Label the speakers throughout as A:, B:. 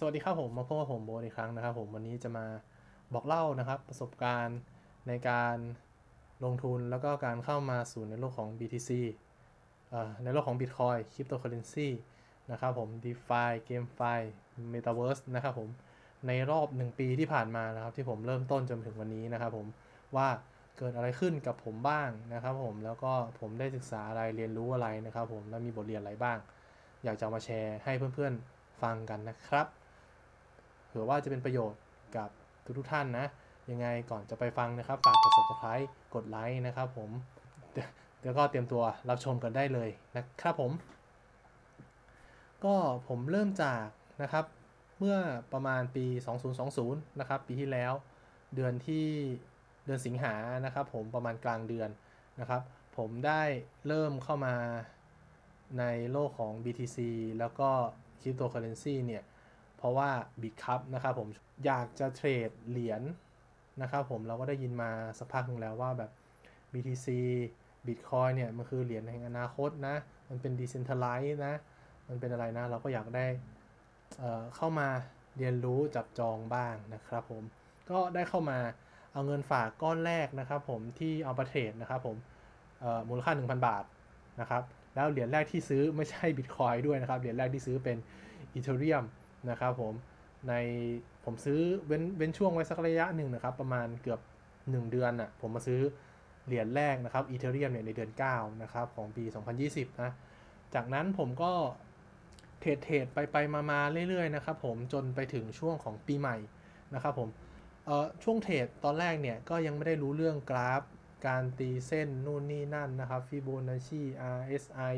A: สวัสดีครับผมมาพบกับผมโบ๊ทอีกครั้งนะครับผมวันนี้จะมาบอกเล่านะครับประสบการณ์ในการลงทุนแล้วก็การเข้ามาสู่ในโลกของ BTC ในโลกของ Bitcoin Cryptocurrency นะครับผม DeFi GameFi Metaverse นะครับผมในรอบ1ปีที่ผ่านมานะครับที่ผมเริ่มต้นจนถึงวันนี้นะครับผมว่าเกิดอะไรขึ้นกับผมบ้างนะครับผมแล้วก็ผมได้ศึกษาอะไรเรียนรู้อะไรนะครับผมและมีบทเรียนอะไรบ้างอยากจะมาแชร์ให้เพื่อนๆฟังกันนะครับ เผื่อว่าจะเป็นประโยชน์กับทุกท่านนะยังไงก่อนจะไปฟังนะครับฝากกด subscribe กดไลค์นะครับผมแล้วก็เตรียมตัวรับชมกันได้เลยนะครับผมก็ผมเริ่มจากนะครับเมื่อประมาณปี2020นะครับปีที่แล้วเดือนที่เดือนสิงหานะครับผมประมาณกลางเดือนนะครับผมได้เริ่มเข้ามาในโลกของ BTC แล้วก็ Cryptocurrency เนี่ยเพราะว่า Bitcup นะครับผมอยากจะเทรดเหรียญนะครับผมเราก็ได้ยินมาสักพักนึงแล้วว่าแบบ BTC Bitcoin เนี่ยมันคือเหรียญแห่งอนาคตนะมันเป็น Decentralized นะมันเป็นอะไรนะเราก็อยากได้เข้ามาเรียนรู้จับจองบ้างนะครับผมก็ได้เข้ามาเอาเงินฝากก้อนแรกนะครับผมที่เอาไปเทรดนะครับผมมูลค่า 1,000 บาทนะครับแล้วเหรียญแรกที่ซื้อไม่ใช่ Bitcoin ด้วยนะครับเหรียญแรกที่ซื้อเป็น Ethereum นะครับในผมซื้อเว้นช่วงไว้สักระยะหนึ่งนะครับประมาณเกือบ1เดือนน่ะผมมาซื้อเหรียญแรกนะครับอีเธเรียมเนี่ยในเดือน9นะครับของปี2020นะจากนั้นผมก็เทรดไปมาเรื่อยๆนะครับผมจนไปถึงช่วงของปีใหม่นะครับผมช่วงเทรดตอนแรกเนี่ยก็ยังไม่ได้รู้เรื่องกราฟการตีเส้นนู่นนี่นั่นนะครับฟิโบนัชชี RSI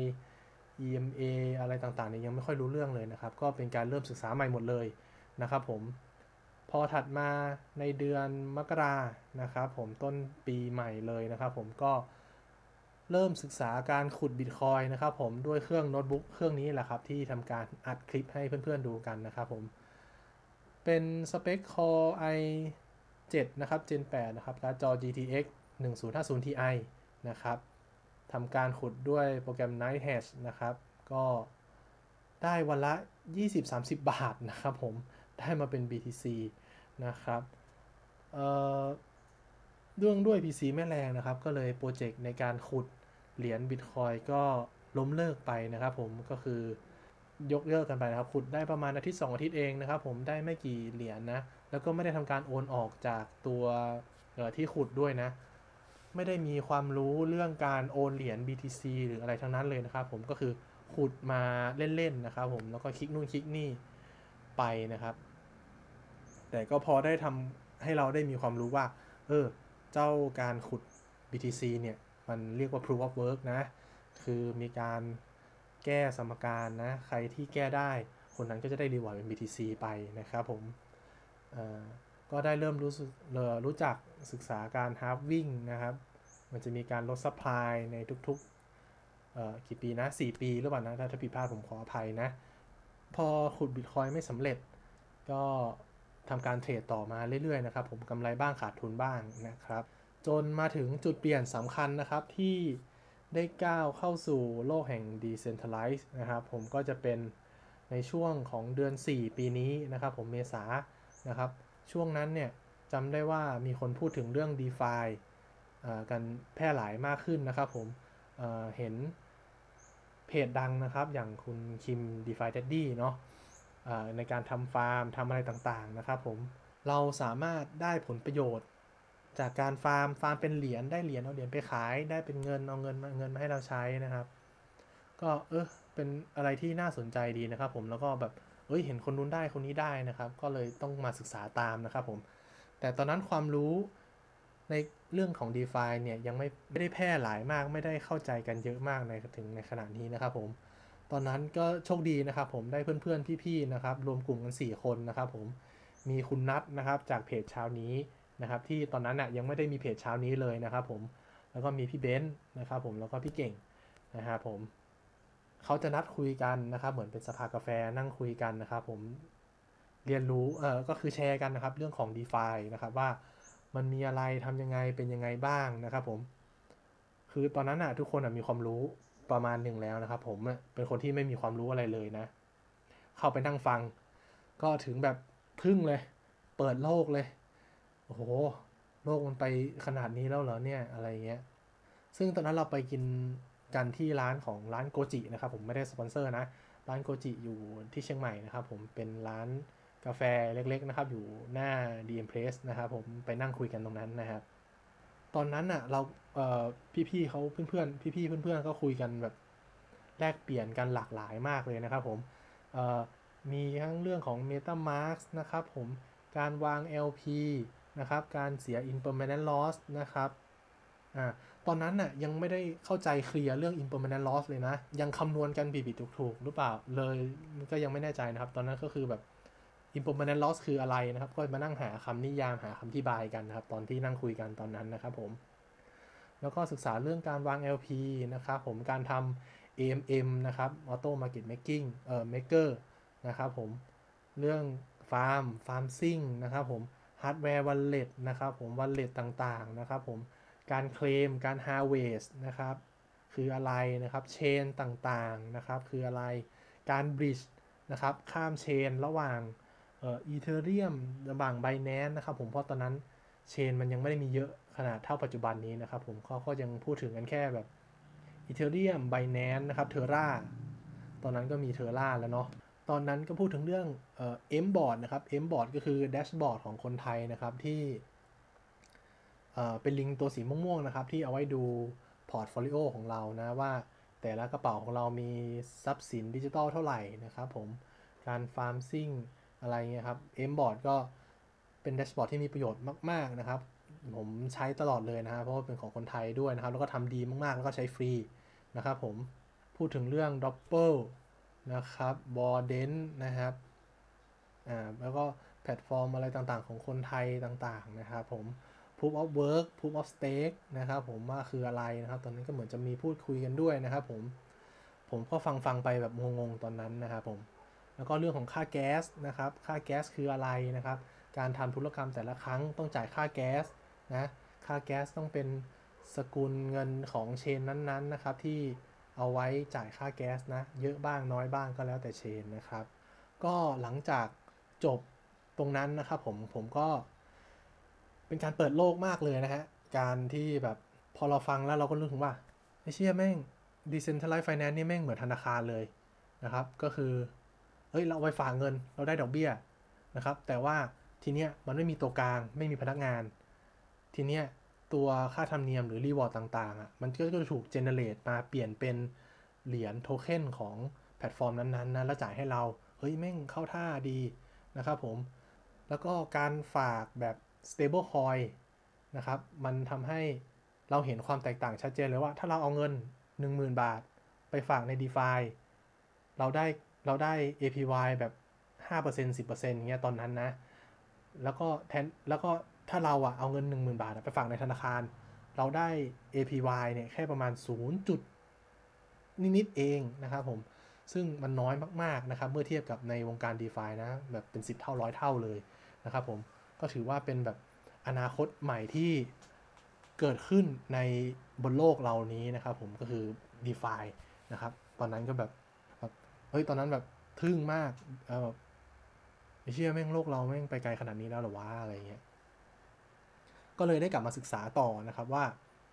A: EMA อะไรต่างๆเนี่ยยังไม่ค่อยรู้เรื่องเลยนะครับก็เป็นการเริ่มศึกษาใหม่หมดเลยนะครับผมพอถัดมาในเดือนมกรานะครับผมต้นปีใหม่เลยนะครับผมก็เริ่มศึกษาการขุดบิตคอยนะครับผมด้วยเครื่องโน้ตบุ๊กเครื่องนี้แหละครับที่ทำการอัดคลิปให้เพื่อนๆดูกันนะครับผมเป็นสเปค Core i7 นะครับ Gen 8นะครับการ์ดจอ GTX 1050 Ti นะครับทำการขุดด้วยโปรแกรม Nighthsh นะครับก็ได้วันละ20-30 บาทนะครับผมได้มาเป็น BTC นะครับเอ่อด้วย PC ไม่แรงนะครับก็เลยโปรเจกต์ในการขุดเหรียญ Bitcoin ก็ล้มเลิกไปนะครับผมก็คือยกเลิกกันไปนะครับขุดได้ประมาณอาทิตย์2อาทิตย์เองนะครับผมได้ไม่กี่เหรียญนะแล้วก็ไม่ได้ทำการโอนออกจากตัวที่ขุดด้วยนะไม่ได้มีความรู้เรื่องการโอนเหรียญ BTC หรืออะไรทั้งนั้นเลยนะครับผมก็คือขุดมาเล่นๆนะครับผมแล้วก็คลิกนู่นคลิกนี่ไปนะครับแต่ก็พอได้ทำให้เราได้มีความรู้ว่าเจ้าการขุด BTC เนี่ยมันเรียกว่า proof of work นะคือมีการแก้สมการนะใครที่แก้ได้คนนั้นก็จะได้รีวอร์ดเป็น BTC ไปนะครับผมก็ได้เริ่มรู้จักศึกษาการ halving นะครับมันจะมีการลด supply ในทุกๆกี่ปีนะ4ปีหรือเปล่านะถ้าผิดพลาดผมขออภัยนะพอขุด Bitcoin ไม่สำเร็จก็ทำการเทรดต่อมาเรื่อยๆนะครับผมกำไรบ้างขาดทุนบ้างนะครับจนมาถึงจุดเปลี่ยนสำคัญนะครับที่ได้ก้าวเข้าสู่โลกแห่ง Decentralized นะครับผมก็จะเป็นในช่วงของเดือน4ปีนี้นะครับผมเมษานะครับช่วงนั้นเนี่ยจำได้ว่ามีคนพูดถึงเรื่อง DeFi กันแพร่หลายมากขึ้นนะครับผมเห็นเพจดังนะครับอย่างคุณคิม DeFi Daddy เนาะในการทำฟาร์มทำอะไรต่างๆนะครับผมเราสามารถได้ผลประโยชน์จากการฟาร์มเป็นเหรียญได้เหรียญเอาเหรียญไปขายได้เป็นเงินเอาเงินมาให้เราใช้นะครับก็เป็นอะไรที่น่าสนใจดีนะครับผมแล้วก็แบบเห็นคนนู้นได้คนนี้ได้นะครับก็เลยต้องมาศึกษาตามนะครับผมแต่ตอนนั้นความรู้ในเรื่องของ DeFi เนี่ยยังไม่ได้แพร่หลายมากไม่ได้เข้าใจกันเยอะมากในขณะนี้นะครับผมตอนนั้นก็โชคดีนะครับผมได้เพื่อนๆพี่ๆนะครับรวมกลุ่มกัน4คนนะครับผมมีคุณนัทนะครับจากเพจเช้านี้นะครับที่ตอนนั้นยังไม่ได้มีเพจเช้านี้เลยนะครับผมแล้วก็มีพี่เบนซ์นะครับผมแล้วก็พี่เก่งนะครับผมเขาจะนัดคุยกันนะครับเหมือนเป็นสภากาแฟนั่งคุยกันนะครับผมเรียนรู้ก็คือแชร์กันนะครับเรื่องของ DeFi นะครับว่ามันมีอะไรทำยังไงเป็นยังไงบ้างนะครับผมคือตอนนั้นทุกคนมีความรู้ประมาณหนึ่งแล้วนะครับผมเป็นคนที่ไม่มีความรู้อะไรเลยนะเข้าไปนั่งฟังก็ถึงแบบทึ่งเลยเปิดโลกเลยโอ้โหโลกมันไปขนาดนี้แล้วเหรอเนี่ยอะไรเงี้ยซึ่งตอนนั้นเราไปกินกันที่ร้านของร้านโกจินะครับผมไม่ได้สปอนเซอร์นะร้านโกจิอยู่ที่เชียงใหม่นะครับผมเป็นร้านกาแฟเล็กๆนะครับอยู่หน้า DM Place นะครับผมไปนั่งคุยกันตรงนั้นนะครับตอนนั้นอ่ะเราพี่ๆเขาเพื่อนๆพี่ๆเพื่อนๆก็คุยกันแบบแลกเปลี่ยนกันหลากหลายมากเลยนะครับผมเอ่อมีทั้งเรื่องของ MetaMask นะครับผมการวาง LP นะครับการเสีย impermanent loss นะครับอ่าตอนนั้นน่ะยังไม่ได้เข้าใจเคลียร์เรื่อง impermanent loss เลยนะยังคำนวณกันผิดๆถูกๆหรือเปล่าเลยก็ยังไม่แน่ใจนะครับตอนนั้นก็คือแบบ impermanent loss คืออะไรนะครับก็มานั่งหาคำนิยามหาคำอธิบายกันนะครับตอนที่นั่งคุยกันตอนนั้นนะครับผมแล้วก็ศึกษาเรื่องการวาง LP นะครับผมการทำ AMM นะครับ Auto Market Making Maker นะครับผมเรื่องฟาร์มซิ่งนะครับผมฮาร์ดแวร์ Wallet นะครับผม Wallet ต่างๆนะครับผมการเคลมการ Harvest นะครับคืออะไรนะครับเชนต่างๆนะครับคืออะไรการ Bridge นะครับข้ามเชนระหว่างอีเธอเรียมระหว่าง Binance นะครับผมเพราะตอนนั้นเชนมันยังไม่ได้มีเยอะขนาดเท่าปัจจุบันนี้นะครับผมเขาก็ยังพูดถึงกันแค่แบบอีเธอเรียม Binance นะครับ Terra ตอนนั้นก็มี Terra แล้วเนาะตอนนั้นก็พูดถึงเรื่องMboard นะครับ Mboard ก็คือแดชบอร์ดของคนไทยนะครับที่เป็นลิงก์ตัวสีม่วงๆนะครับที่เอาไว้ดูพอร์ตโฟลิโอของเรานะว่าแต่ละกระเป๋าของเรามีทรัพย์สินดิจิตอลเท่าไหร่นะครับผมการฟาร์มซิ่งอะไรเงี้ยครับ Mboard ก็เป็นแดชบอร์ดที่มีประโยชน์มากๆนะครับผมใช้ตลอดเลยนะฮะเพราะว่าเป็นของคนไทยด้วยนะครับแล้วก็ทำดีมากๆแล้วก็ใช้ฟรีนะครับผมพูดถึงเรื่อง Doppel นะครับบอร์เดนนะครับแล้วก็แพลตฟอร์มอะไรต่างๆของคนไทยต่างๆนะครับผม Proof of Work Proof of Stake นะครับผมว่าคืออะไรนะครับตอนนั้นก็เหมือนจะมีพูดคุยกันด้วยนะครับผมก็ฟังไปแบบงงๆตอนนั้นนะครับผมแล้วก็เรื่องของค่าแก๊สนะครับค่าแก๊สคืออะไรนะครับการทำธุรกรรมแต่ละครั้งต้องจ่ายค่าแก๊สนะค่าแก๊สต้องเป็นสกุลเงินของเชนนั้นๆนะครับที่เอาไว้จ่ายค่าแก๊สนะเยอะบ้างน้อยบ้างก็แล้วแต่เชนนะครับก็หลังจากจบตรงนั้นนะครับผมก็เป็นการเปิดโลกมากเลยนะฮะการที่แบบพอเราฟังแล้วเราก็รู้ถึงว่าไอ้เชี่ยแม่ง Decentralized Finance นี่แม่งเหมือนธนาคารเลยนะครับก็คือเราไปฝากเงินเราได้ดอกเบี้ยนะครับแต่ว่าทีเนี้ยมันไม่มีตัวกลางไม่มีพนักงานทีเนี้ยตัวค่าธรรมเนียมหรือรีวอร์ดต่างๆอ่ะมันก็จะถูกเจเนเรตมาเปลี่ยนเป็นเหรียญโทเค็นของแพลตฟอร์มนั้นๆนะแล้วจ่ายให้เราแม่งเข้าท่าดีนะครับผมแล้วก็การฝากแบบ stable coin นะครับมันทำให้เราเห็นความแตกต่างชัดเจนเลยว่าถ้าเราเอาเงิน 10,000 บาทไปฝากใน DeFi เราได้เราได้ APY แบบ 5% 10%อย่างเงี้ยตอนนั้นนะแล้วก็ถ้าเราเอาเงิน 10,000 บาทไปฝากในธนาคารเราได้ APY เนี่ยแค่ประมาณ0จุดนิดๆเองนะครับผมซึ่งมันน้อยมากๆนะครับเมื่อเทียบกับในวงการ DeFi นะแบบเป็น10 เท่า100 เท่าเลยนะครับผมก็ถือว่าเป็นแบบอนาคตใหม่ที่เกิดขึ้นในบนโลกเรานี้นะครับผมก็คือ DeFi นะครับตอนนั้นก็แบบตอนนั้นแบบทึ่งมากแบบไอ้เชี่ยแม่งโลกเราแม่งไปไกลขนาดนี้แล้วหรอวะอะไรเงี้ยก็เลยได้กลับมาศึกษาต่อนะครับว่า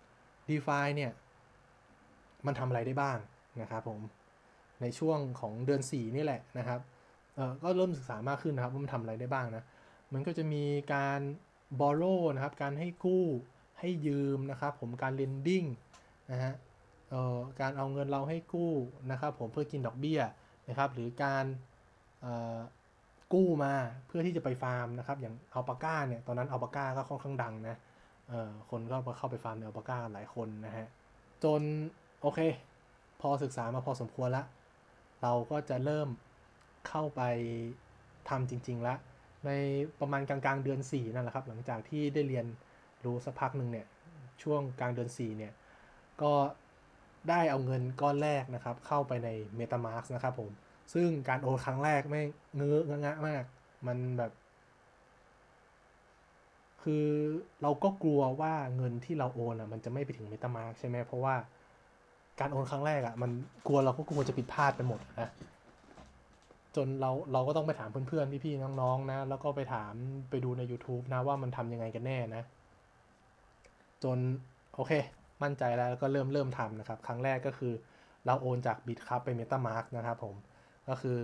A: DeFi เนี่ยมันทำอะไรได้บ้างนะครับผมในช่วงของเดือน4นี่แหละนะครับก็เริ่มศึกษามากขึ้นนะครับว่ามันทำอะไรได้บ้างนะมันก็จะมีการ borrow นะครับการให้กู้ให้ยืมนะครับผมการ lending นะฮะการเอาเงินเราให้กู้นะครับผมเพื่อกินดอกเบี้ยนะครับหรือการกู้มาเพื่อที่จะไปฟาร์มนะครับอย่างอัลปาก้าเนี่ยตอนนั้นอัลปาก้าก็ค่อนข้างดังนะคนก็เข้าไปฟาร์มในอัลปาก้าหลายคนนะฮะจนโอเคพอศึกษามาพอสมควรละเราก็จะเริ่มเข้าไปทำจริงๆแล้วในประมาณกลางๆเดือน4นั่นแหละครับหลังจากที่ได้เรียนรู้สักพักหนึ่งเนี่ยช่วงกลางเดือน4เนี่ยก็ได้เอาเงินก้อนแรกนะครับเข้าไปใน MetaMask นะครับผมซึ่งการโอนครั้งแรกไม่เงอะงะมากมันแบบคือเราก็กลัวว่าเงินที่เราโอนมันจะไม่ไปถึง MetaMask ใช่ไหมเพราะว่าการโอนครั้งแรกมันเราก็กลัวจะผิดพลาดไปหมดนะจนเราก็ต้องไปถามเพื่อนๆพี่ๆน้องๆนะแล้วก็ไปดูใน YouTube นะว่ามันทำยังไงกันแน่นะจนโอเคมั่นใจแล้วก็เริ่มทำนะครับครั้งแรกก็คือเราโอนจาก Bitcup ไป MetaMask นะครับผมก็คือ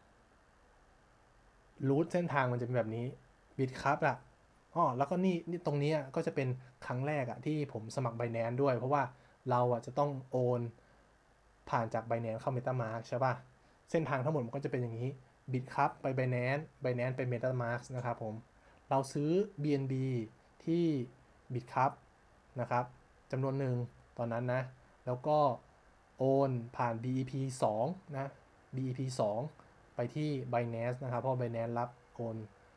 A: รูทเส้นทางมันจะเป็นแบบนี้ Bitcup อ่ะแล้วก็นี่ตรงนี้ก็จะเป็นครั้งแรกที่ผมสมัคร Binance ด้วยเพราะว่าเราจะต้องโอนผ่านจาก Binance เข้า MetaMask ใช่ป่ะเส้นทางทั้งหมดมันก็จะเป็นอย่างนี้ Bitcup ไป Binance ไป MetaMask นะครับผมเราซื้อ BNB ที่ Bitcup นะครับจำนวนหนึ่งตอนนั้นนะแล้วก็โอนผ่าน BEP 2นะ BEP 2ไปที่ Binance นะครับเพราะ Binance รับโอน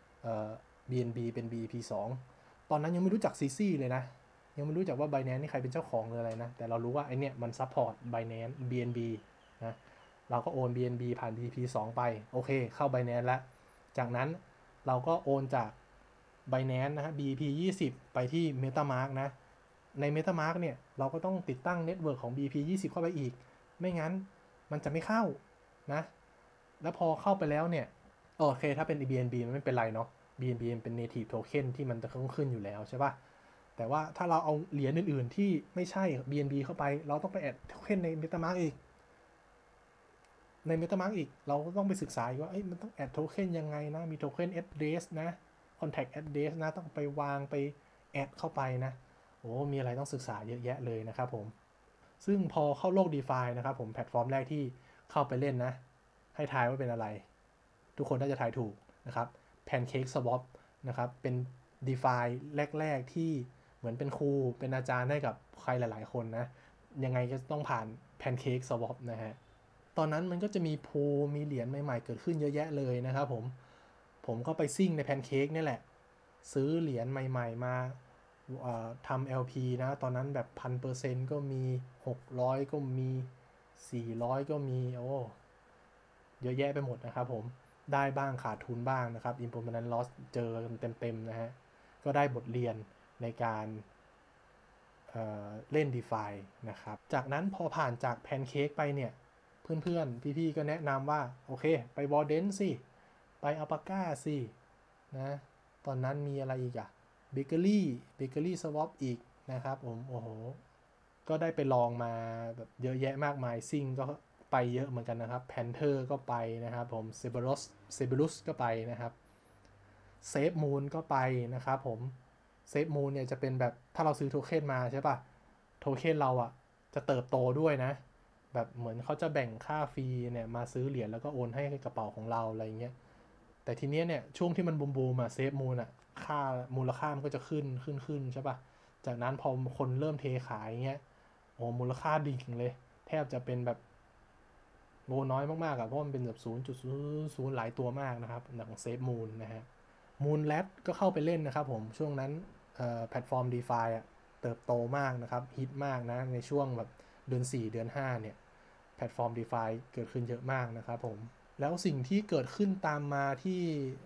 A: BNB เป็น BEP 2ตอนนั้นยังไม่รู้จัก CC เลยนะยังไม่รู้จักว่า Binance นี่ใครเป็นเจ้าของหรืออะไรนะแต่เรารู้ว่าไอเนี่ยมัน support Binance BNB นะเราก็โอน BNB ผ่าน BEP 2ไปโอเคเข้า Binance แล้วจากนั้นเราก็โอนจาก Binance นะฮะ BEP 20ไปที่ MetaMask นะใน MetaMask เนี่ยเราก็ต้องติดตั้งเน็ตเวิร์กของ BEP 20เข้าไปอีกไม่งั้นมันจะไม่เข้านะแล้วพอเข้าไปแล้วเนี่ยโอเคถ้าเป็น BNB มันไม่เป็นไรเนาะ BNB เป็น native token ที่มันจะขึ้นอยู่แล้วใช่ป่ะแต่ว่าถ้าเราเอาเหรียญอื่นๆที่ไม่ใช่ BNB เข้าไปเราต้องไปแอดโทเค็นใน MetaMask อีกใน MetaMask อีกเราก็ต้องไปศึกษาว่ามันต้องแอดโทเค็นยังไงนะมีโทเค็น address นะ contact address นะต้องไปวางไปแอดเข้าไปนะโอ้มีอะไรต้องศึกษาเยอะแยะเลยนะครับผมซึ่งพอเข้าโลก DeFi นะครับผมแพลตฟอร์มแรกที่เข้าไปเล่นนะให้ทายว่าเป็นอะไรทุกคนน่าจะทายถูกนะครับ Pancake Swap นะครับเป็น DeFi แรกๆที่เหมือนเป็นครูเป็นอาจารย์ให้กับใครหลายๆคนนะยังไงก็ต้องผ่าน Pancake Swap นะฮะตอนนั้นมันก็จะมีพูลมีเหรียญใหม่ๆเกิดขึ้นเยอะแยะเลยนะครับผมก็ไปซิ่งใน Pancake นี่แหละซื้อเหรียญใหม่ๆมาทำ LP นะตอนนั้นแบบ 1,000% ก็มี600ก็มี400ก็มีโอ้เยอะแยะไปหมดนะครับผมได้บ้างขาดทุนบ้างนะครับ impermanent loss เจอเต็มๆนะฮะก็ได้บทเรียนในการเล่น DeFi นะครับจากนั้นพอผ่านจาก Pancake ไปเนี่ยเพื่อนๆพี่ๆก็แนะนำว่าโอเคไป Warden สิไป Alpaca สินะตอนนั้นมีอะไรอีกBakery Swap อีกนะครับผมโอ้โหก็ได้ไปลองมาแบบเยอะแยะมากมายซิ่งก็ไปเยอะเหมือนกันนะครับ Panther ก็ไปนะครับผม Cerberus ก็ไปนะครับ Safe Moon ก็ไปนะครับผม Safe Moon เนี่ยจะเป็นแบบถ้าเราซื้อโทเค็นมาใช่ป่ะโทเค็นเราจะเติบโตด้วยนะแบบเหมือนเขาจะแบ่งค่าฟรีเนี่ยมาซื้อเหรียญแล้วก็โอนให้กระเป๋าของเราอะไรเงี้ยแต่ทีเนี้ยเนี่ยช่วงที่มันบูมเซฟมูลค่ามูลค่ามันก็จะขึ้นใช่ป่ะจากนั้นพอคนเริ่มเทขายเงี้ยโอ้มูลค่าดิ่งเลยแทบจะเป็นแบบโลน้อยมากๆเพราะมันเป็นแบบ0.00หลายตัวมากนะครับของเซฟมูลนะฮะมูลแรดก็เข้าไปเล่นนะครับผมช่วงนั้นแพลตฟอร์ม DeFi เติบโตมากนะครับฮิตมากนะในช่วงแบบเดือน4เดือน5เนี่ยแพลตฟอร์ม DeFi เกิดขึ้นเยอะมากนะครับผมแล้วสิ่งที่เกิดขึ้นตามมาที่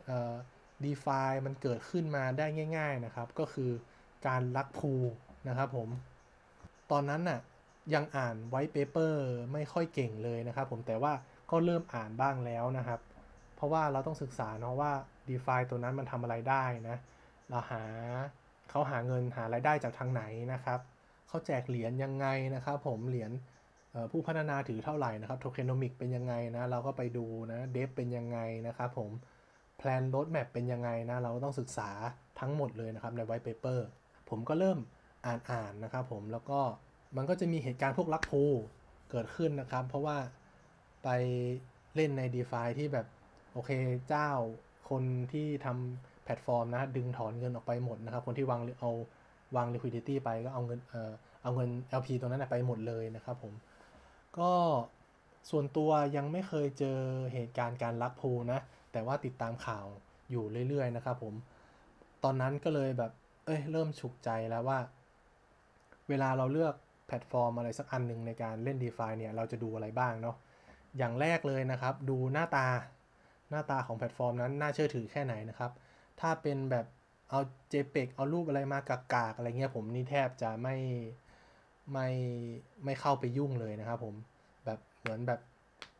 A: DeFi มันเกิดขึ้นมาได้ง่ายๆนะครับก็คือการลักพูลนะครับผมตอนนั้นยังอ่านไวท์เปเปอร์ไม่ค่อยเก่งเลยนะครับผมแต่ว่าก็เริ่มอ่านบ้างแล้วนะครับเพราะว่าเราต้องศึกษาเนาะว่า DeFi ตัวนั้นมันทำอะไรได้นะเขาหาเงินหารายได้จากทางไหนนะครับเขาแจกเหรียญยังไงนะครับผมเหรียญผู้พัฒนาถือเท่าไหร่นะครับโทเคนโนมิกเป็นยังไงนะเราก็ไปดูนะเดฟเป็นยังไงนะครับผมแพลนโรดแมปเป็นยังไงนะเราก็ต้องศึกษาทั้งหมดเลยนะครับในไวท์เปเปอร์ผมก็เริ่มอ่านนะครับผมแล้วก็มันก็จะมีเหตุการณ์พวกลักพูเกิดขึ้นนะครับเพราะว่าไปเล่นใน DeFi ที่แบบโอเคเจ้าคนที่ทำแพลตฟอร์มนะดึงถอนเงินออกไปหมดนะครับคนที่วาง liquidity ไปก็เอาเงิน LP ตรงนั้นไปหมดเลยนะครับผมก็ส่วนตัวยังไม่เคยเจอเหตุการณ์การลักพูนะแต่ว่าติดตามข่าวอยู่เรื่อยๆนะครับผมตอนนั้นก็เลยแบบเริ่มฉุกใจแล้วว่าเวลาเราเลือกแพลตฟอร์มอะไรสักอันหนึ่งในการเล่น DeFi เนี่ยเราจะดูอะไรบ้างเนาะอย่างแรกเลยนะครับดูหน้าตาของแพลตฟอร์มนั้นน่าเชื่อถือแค่ไหนนะครับถ้าเป็นแบบเอา JPEG เอารูปอะไรมากากๆอะไรเงี้ยผมนี่แทบจะไม่เข้าไปยุ่งเลยนะครับผมแบบเหมือนแบบ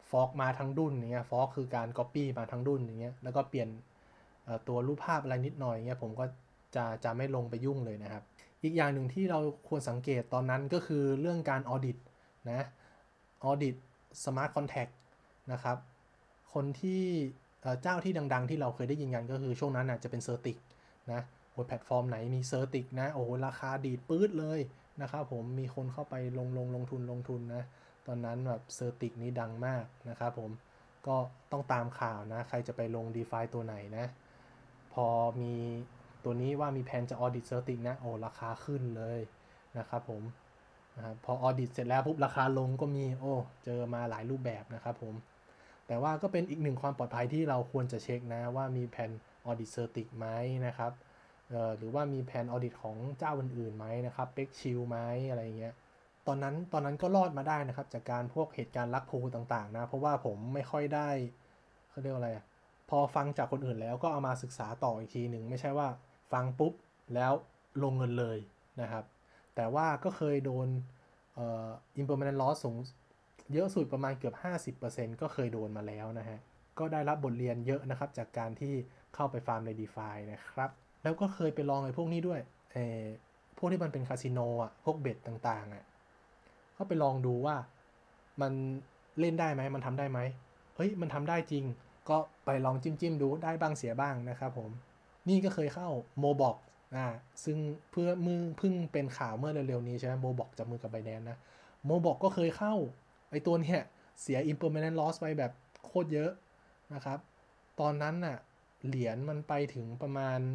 A: ฟอกมาทั้งดุนอย่างเงี้ยฟอกคือการ copy มาทั้งดุนอย่างเงี้ยแล้วก็เปลี่ยนตัวรูปภาพอะไรนิดหน่อยเงี้ยผมก็จะไม่ลงไปยุ่งเลยนะครับอีกอย่างหนึ่งที่เราควรสังเกตตอนนั้นก็คือเรื่องการออดิตนะออดิต Smart Contract นะครับคนที่เจ้าที่ดังๆที่เราเคยได้ยินกันก็คือช่วงนั้นจะเป็น Certic นะโอ้แพลตฟอร์มไหนมี Certic นะโอ้ราคาดีดปื๊ดเลยนะครับผมมีคนเข้าไปลงทุนนะตอนนั้นแบบเซอร์ติกนี้ดังมากนะครับผมก็ต้องตามข่าวนะใครจะไปลง DeFi ตัวไหนนะพอมีตัวนี้ว่ามีแผนจะออดิตเซอร์ติกนะโอ้ราคาขึ้นเลยนะครับผมพอออดิตเสร็จแล้วปุ๊บราคาลงก็มีโอ้เจอมาหลายรูปแบบนะครับผมแต่ว่าก็เป็นอีกหนึ่งความปลอดภัยที่เราควรจะเช็คนะว่ามีแผนออดิตเซอร์ติกไหมนะครับหรือว่ามีแผนออดิตของเจ้าอื่นๆไหมนะครับเป็กชิลไหมอะไรเงี้ยตอนนั้นก็รอดมาได้นะครับจากการพวกเหตุการณ์ลักพูต่างๆนะเพราะว่าผมไม่ค่อยได้เขาเรียกว่าอะไรพอฟังจากคนอื่นแล้วก็เอามาศึกษาต่ออีกทีหนึ่งไม่ใช่ว่าฟังปุ๊บแล้วลงเงินเลยนะครับแต่ว่าก็เคยโดนimpermanent loss สูงเยอะสุดประมาณเกือบ 50% ก็เคยโดนมาแล้วนะฮะก็ได้รับบทเรียนเยอะนะครับจากการที่เข้าไปฟาร์มใน DeFi นะครับแล้วก็เคยไปลองไอ้พวกนี้ด้วยพวกที่มันเป็นคาสิโนพวกเบ็ดต่างๆก็ไปลองดูว่ามันเล่นได้ไหมมันทำได้ไหมเฮ้ยมันทำได้จริงก็ไปลองจิ้มดูได้บ้างเสียบ้างนะครับผมนี่ก็เคยเข้าโมบอกซึ่งเพิ่งเป็นข่าวเมื่อเร็วๆนี้ใช่ไหมโมบอกจับมือกับ Binance นะโมบอกก็เคยเข้าไอตัวเนี้ยเสีย impermanent loss ไปแบบโคตรเยอะนะครับตอนนั้นเหรียญมันไปถึงประมาณ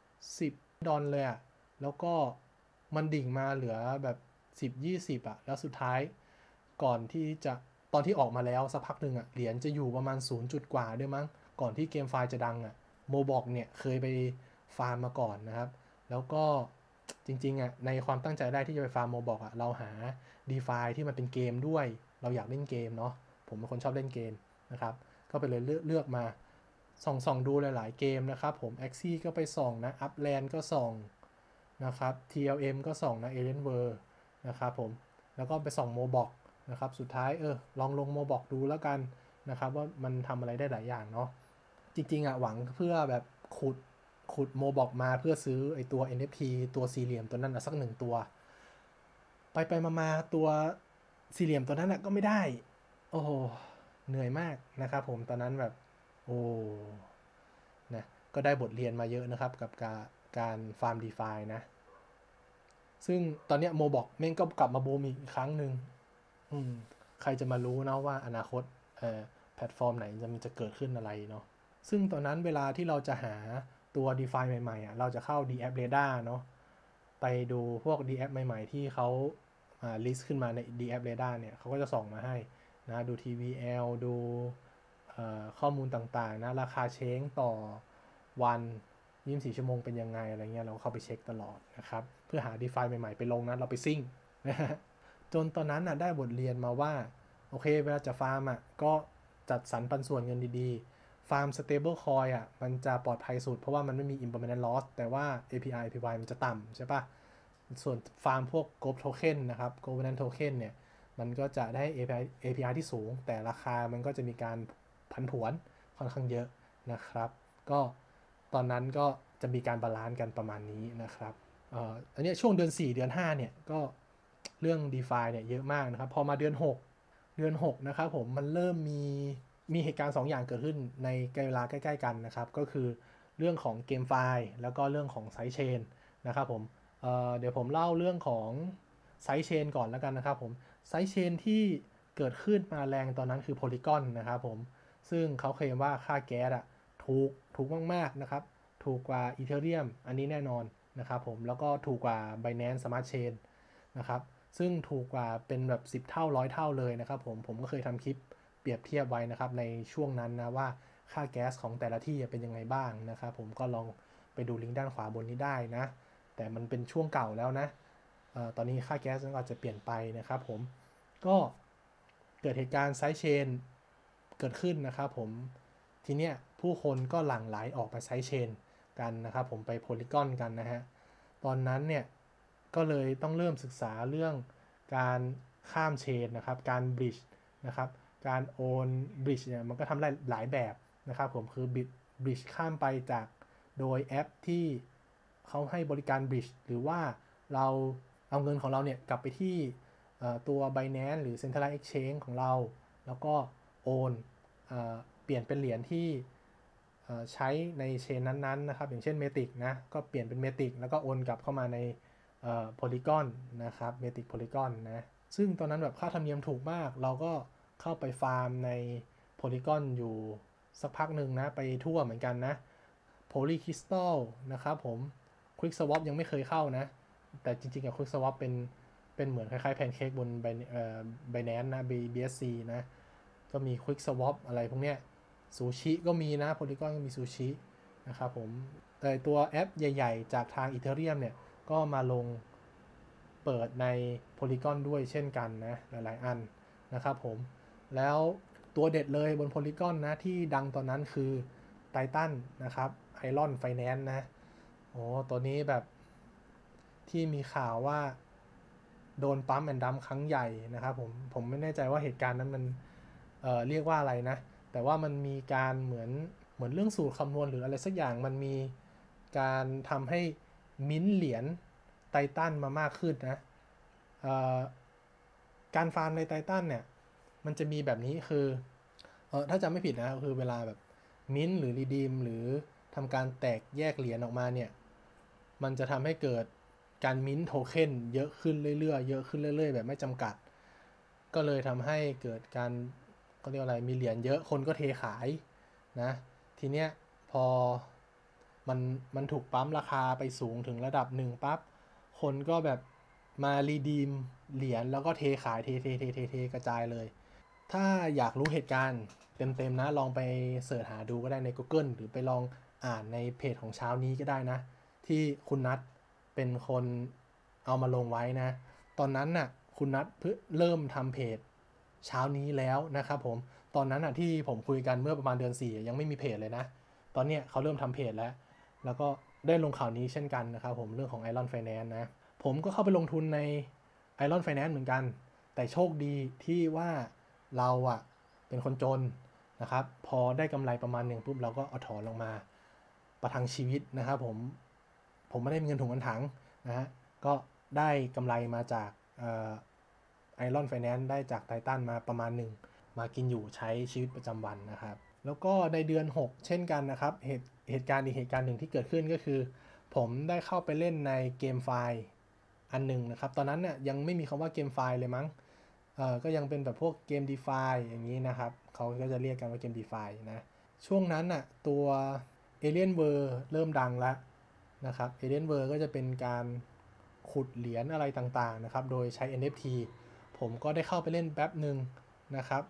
A: $10เลยแล้วก็มันดิ่งมาเหลือแบบ10-20แล้วสุดท้ายก่อนที่จะตอนที่ออกมาแล้วสักพักหนึ่งเหรียญจะอยู่ประมาณ0จุดกว่าด้วยมั้งก่อนที่เกมไฟล์จะดังโมบอกเนี่ยเคยไปฟาร์มมาก่อนนะครับแล้วก็จริงๆในความตั้งใจแรกที่จะไปฟาร์มโมบอกเราหา DeFi ที่มันเป็นเกมด้วยเราอยากเล่นเกมเนาะผมเป็นคนชอบเล่นเกมนะครับก็ไปเลยเลือกมาส่องดูหลายๆเกมนะครับผม Axie ก็ไปส่องนะ Upland ก็ส่องนะครับ TLM ก็ส่องนะ Alienware นะครับผมแล้วก็ไปส่องโมบอกนะครับสุดท้ายลองลงโมบอกดูแล้วกันนะครับว่ามันทำอะไรได้หลายอย่างเนาะจริงๆหวังเพื่อแบบขุดโมบอกมาเพื่อซื้อไอตัว NFT ตัวสี่เหลี่ยมตัวนั้นสัก1ตัวไปมาตัวสี่เหลี่ยมตัวนั้นก็ไม่ได้โอ้โหเหนื่อยมากนะครับผมตอนนั้นแบบโอ้นะก็ได้บทเรียนมาเยอะนะครับกับการฟาร์ม DeFi นะซึ่งตอนนี้โมบอกแม่งก็กลับมาบูมอีกครั้งหนึ่งใครจะมารู้นะว่าอนาคตแพลตฟอร์มไหนจะเกิดขึ้นอะไรเนาะซึ่งตอนนั้นเวลาที่เราจะหาตัว DeFi ใหม่ๆเราจะเข้า DApp Radar เนาะไปดูพวก DApp ใหม่ๆที่เขาlist ขึ้นมาใน DApp Radar เนี่ยเขาก็จะส่องมาให้นะดู TVL ดูข้อมูลต่างๆนะราคาเช้งต่อวัน24ชั่วโมงเป็นยังไงอะไรเงี้ยเราเข้าไปเช็คตลอดนะครับเพื่อหา DeFi ใหม่ๆไปลงนะเราไปซิ่งนะฮะจนตอนนั้นได้บทเรียนมาว่าโอเคเวลาจะฟาร์มก็จัดสรรปันส่วนเงินดีๆฟาร์ม stable coin มันจะปลอดภัยสุดเพราะว่ามันไม่มี impermanent loss แต่ว่า APY มันจะต่ำใช่ปะส่วนฟาร์มพวก Gold Token นะครับ Governance Token เนี่ยมันก็จะได้ API ที่สูงแต่ราคามันก็จะมีการผันผวนค่อนข้างเยอะนะครับก็ตอนนั้นก็จะมีการบาลานซ์กันประมาณนี้นะครับอันนี้ช่วงเดือน4เดือน5เนี่ยก็เรื่อง DeFi เนี่ยเยอะมากนะครับพอมาเดือน6นะครับผมมันเริ่มมีเหตุการณ์2อย่างเกิดขึ้นในเวลาใกล้ๆกันนะครับก็คือเรื่องของเกมไฟล์แล้วก็เรื่องของไซด์เชนนะครับผมเดี๋ยวผมเล่าเรื่องของไซด์เชนก่อนแล้วกันนะครับผมไซด์เชนที่เกิดขึ้นมาแรงตอนนั้นคือ Polygon นะครับผมซึ่งเขาเคลมว่าค่าแก๊สถูกมากๆนะครับถูกกว่า Ethereum อันนี้แน่นอนนะครับผมแล้วก็ถูกกว่า Binance Smart Chain นะครับซึ่งถูกกว่าเป็นแบบ10เท่า100เท่าเลยนะครับผมก็เคยทำคลิปเปรียบเทียบไว้นะครับในช่วงนั้นนะว่าค่าแก๊สของแต่ละที่เป็นยังไงบ้างนะครับผมก็ลองไปดูลิงก์ด้านขวาบนนี้ได้นะแต่มันเป็นช่วงเก่าแล้วนะตอนนี้ค่าแก๊สก็อาจจะเปลี่ยนไปนะครับผมก็เกิดเหตุการณ์ไซด์เชนเกิดขึ้นนะครับผมทีเนี้ยผู้คนก็หลั่งไหลออกไปไซด์เชนกันนะครับผมไปโพลีกอนกันนะฮะตอนนั้นเนี่ยก็เลยต้องเริ่มศึกษาเรื่องการข้ามเชนนะครับการบริดจ์นะครับการโอนบริดจ์เนี่ยมันก็ทำได้หลายแบบนะครับผมคือบริดจ์ข้ามไปจากโดยแอปที่เขาให้บริการบริดจ์หรือว่าเราเอาเงินของเราเนี่ยกลับไปที่ตัว Binance หรือ Centralized Exchange ของเราแล้วก็โอนเปลี่ยนเป็นเหรียญที่ใช้ในเชนนั้นๆนะครับอย่างเช่น Matic นะก็เปลี่ยนเป็น Matic แล้วก็โอนกลับเข้ามาในPolygon นะครับ Matic Polygon นะซึ่งตอนนั้นแบบค่าธรรมเนียมถูกมากเราก็เข้าไปฟาร์มใน Polygon อยู่สักพักหนึ่งนะไปทั่วเหมือนกันนะ Polycrystal นะครับผม QuickSwap ยังไม่เคยเข้านะแต่จริงๆกับ QuickSwap เป็นเหมือนคล้ายๆแพนเค้กบนBinance นะ BSC นะก็มี QuickSwap อะไรพวกเนี้ยซูชิก็มีนะ Polygon ก็มีซูชินะครับผมแต่ตัวแอปใหญ่ๆจากทาง Ethereum เนี่ยก็มาลงเปิดใน Polygon ด้วยเช่นกันนะหลายๆอันนะครับผมแล้วตัวเด็ดเลยบน Polygon นะที่ดังตอนนั้นคือ Titan นะครับ Iron Finance นะโอ้ตัวนี้แบบที่มีข่าวว่าโดนปั๊มแอนด์ดัมครั้งใหญ่นะครับผมไม่แน่ใจว่าเหตุการณ์นั้นมันเรียกว่าอะไรนะแต่ว่ามันมีการเหมือนเรื่องสูตรคำนวณหรืออะไรสักอย่างมันมีการทำให้มิ้นเหรียญไททันมามากขึ้นนะการฟาร์มในไททันเนี่ยมันจะมีแบบนี้คือถ้าจำไม่ผิดนะคือเวลาแบบมิ้นหรือรีดีมหรือทำการแตกแยกเหรียญออกมาเนี่ยมันจะทำให้เกิดการมิ้นโทเค็นเยอะขึ้นเรื่อยๆเยอะขึ้นเรื่อยๆแบบไม่จำกัดก็เลยทำให้เกิดการก็เรียกอะไรมีเหรียญเยอะคนก็เทขายนะทีเนี้ยพอมันถูกปั๊มราคาไปสูงถึงระดับหนึ่งปั๊บคนก็แบบมารีดีมเหรียญแล้วก็เทขายเทกระจายเลยถ้าอยากรู้เหตุการณ์เต็มๆนะลองไปเสิร์ชหาดูก็ได้ใน Google หรือไปลองอ่านในเพจของเช้านี้ก็ได้นะที่คุณนัทเป็นคนเอามาลงไว้นะตอนนั้นน่ะคุณนัทเพิ่งเริ่มทำเพจเช้านี้แล้วนะครับผมตอนนั้นน่ะที่ผมคุยกันเมื่อประมาณเดือน4ยังไม่มีเพจเลยนะตอนเนี้ยเขาเริ่มทำเพจแล้วก็ได้ลงข่าวนี้เช่นกันนะครับผมเรื่องของ Iron Finance นะผมก็เข้าไปลงทุนใน Iron Finance เหมือนกันแต่โชคดีที่ว่าเราอะเป็นคนจนนะครับพอได้กำไรประมาณหนึ่งปุ๊บเราก็เอาถอนลงมาประทังชีวิตนะครับผมไม่ได้มีเงินถุงเงินถังนะฮะก็ได้กำไรมาจากIron Finance ได้จากไททันมาประมาณหนึ่งมากินอยู่ใช้ชีวิตประจำวันนะครับแล้วก็ในเดือน6เช่นกันนะครับเหตุการณ์หนึ่งที่เกิดขึ้นก็คือผมได้เข้าไปเล่นในเกมไฟล์อันหนึ่งนะครับตอนนั้นเนี่ยยังไม่มีคำว่าเกมไฟล์เลยมั้งก็ยังเป็นแบบพวกเกม DeFi อย่างนี้นะครับเขาก็จะเรียกกันว่าเกม DeFi นะช่วงนั้นน่ะตัว Alien World เริ่มดังแล้วนะครับ Alien World ก็จะเป็นการขุดเหรียญอะไรต่างๆนะครับโดยใช้ NFT ผมก็ได้เข้าไปเล่นแป๊บหนึ่งนะครับ